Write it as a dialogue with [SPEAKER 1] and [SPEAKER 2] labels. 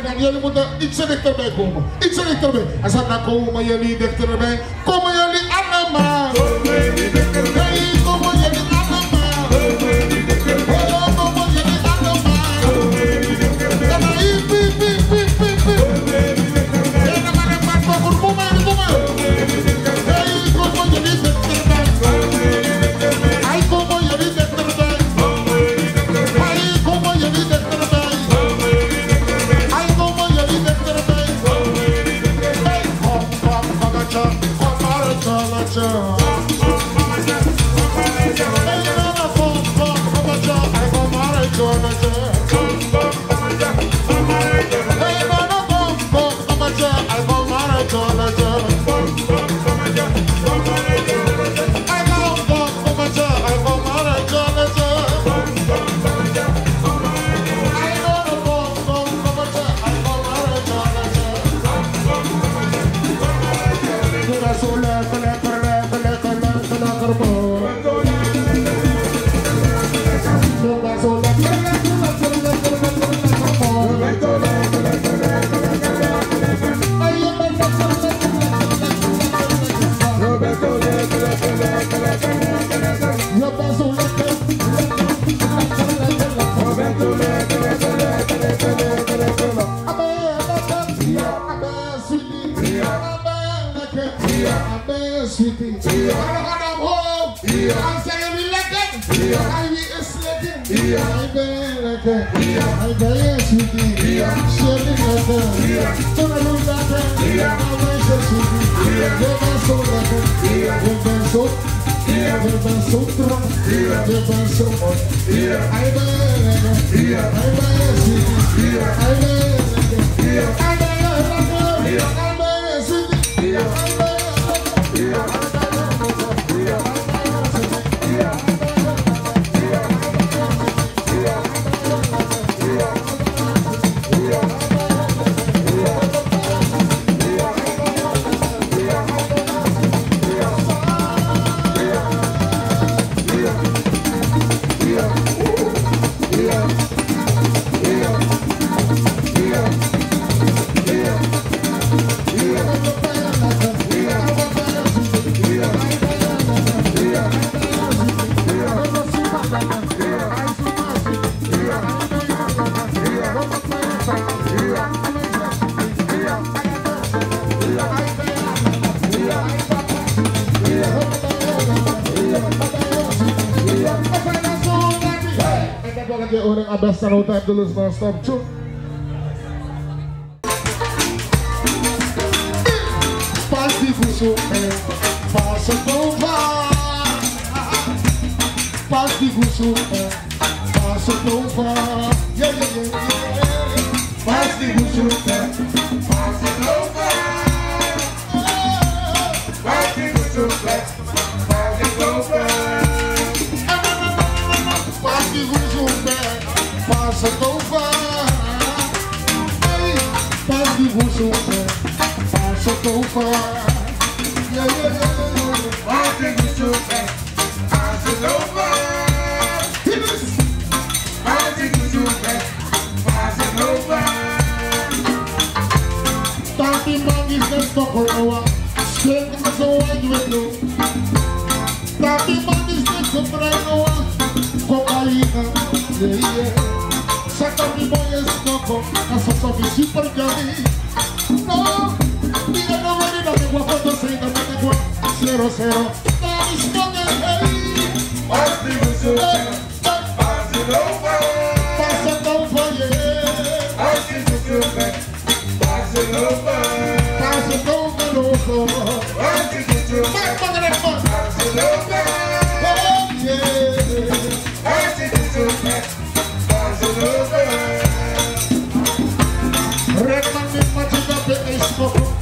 [SPEAKER 1] dan jullie moeten ietsje dichterbij komen. Ietsje dichterbij. En zo dan komen jullie dichterbij. Komen jullie allemaal. Komen jullie dichterbij. Hey, komen jullie allemaal. Komen jullie dichterbij. Oh, komen jullie allemaal. Komen jullie dichterbij. Ja, maar hier, piep, piep, piep, piep, piep. Komen jullie dichterbij. Ja, maar ik maak maar voor komen jullie, komen jullie. Hey, komen jullie dichterbij. Komen jullie dichterbij. Hey, komen jullie dichterbij. Komen jullie dichterbij. Hey, komen jullie dichterbij. Orang abas tarutan dulu stop cuk. Pasti busuk pas tova. Pasti busuk pas tova. Yeah yeah yeah yeah. Pasti busuk pas tova. Pasti busuk pas tova. Pasti busuk passa tova, hey, pasti busuk, passa tova, yeah yeah yeah, pasti busuk, passa tova, pasti busuk, passa tova. Tapi manis dan tokol awak, sekarang kita semua jual. Tapi manis dan seberang awak, kokaina, yeah yeah. Saca mi boy es coco, casa sofi super gani. No, mira no me diga que guapo no se no me guapo. 0-0, vamos con el hey. Pasti busuk, pasti tova. Passa tova, yeah. Pasti busuk, pasti tova. Passa tova, loco. Pasti busuk, pasti tova. Oh yeah. Pasti busuk. Rekan nikmat juga PS